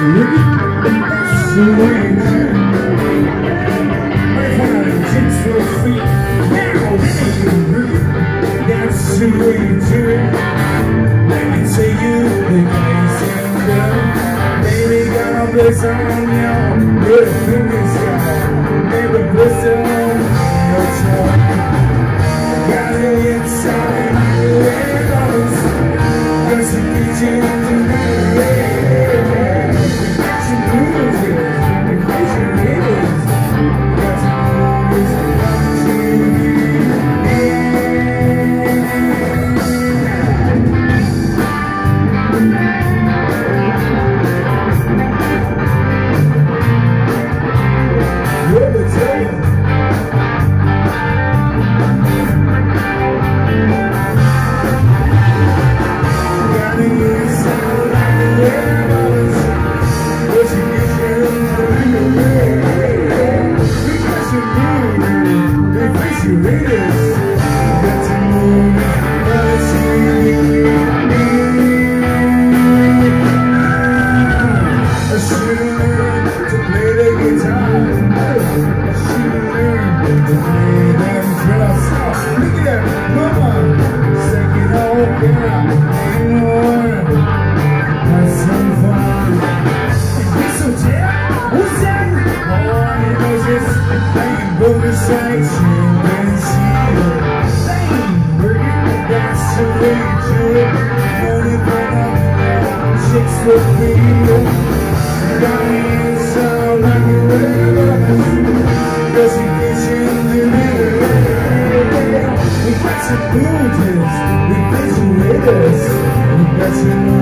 That's the way it is. Chicks for free. Now they can read. That's the way you do it. Let me tell you the guys and girl. Baby got a place on you. Good fingers got. Baby blister on your tongue. Got it inside my windows. Cause you need you to be ready. She moves it. Crazy neighbors. Chicks for free. Got me so like a river. Cause you get in the middle. We got some booties, we got some haters. We got some